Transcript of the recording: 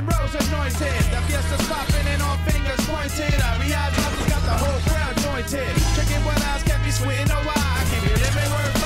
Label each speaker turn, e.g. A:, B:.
A: and rose anointed. The fiesta's popping and all fingers pointed. Ariadne got the whole crowd jointed. Checking what eyes kept me sweating. Oh, why I can't be living word.